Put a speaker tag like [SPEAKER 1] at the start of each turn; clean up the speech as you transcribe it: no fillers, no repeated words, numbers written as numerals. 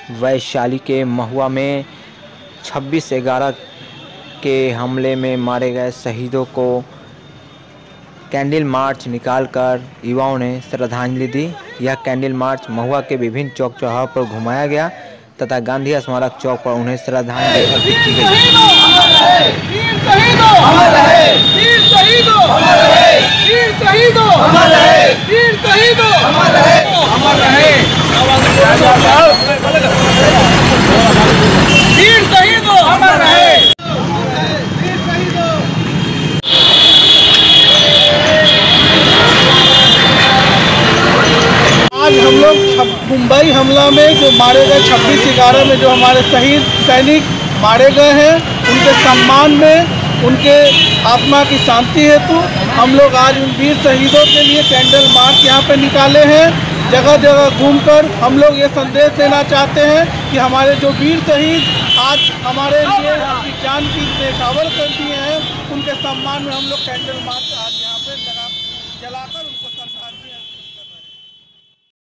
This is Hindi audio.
[SPEAKER 1] वैशाली के महुआ में 26/11 के हमले में मारे गए शहीदों को कैंडल मार्च निकालकर युवाओं ने श्रद्धांजलि दी। यह कैंडल मार्च महुआ के विभिन्न चौक चौराहों पर घुमाया गया तथा गांधी स्मारक चौक पर उन्हें श्रद्धांजलि अर्पित की गई।
[SPEAKER 2] आज हम लोग मुंबई हमला में जो मारे गए 26/11 में जो हमारे शहीद सैनिक मारे गए हैं, उनके सम्मान में, उनके आत्मा की शांति हेतु हम लोग आज उन वीर शहीदों के लिए कैंडल मार्च यहाँ पे निकाले हैं। जगह जगह घूमकर हम लोग ये संदेश देना चाहते हैं कि हमारे जो वीर शहीद आज हमारे लिए अपनी जान की न्यौछावर कर दिए हैं, उनके सम्मान में हम लोग कैंडल मार्च आज यहाँ पे जलाकर उनको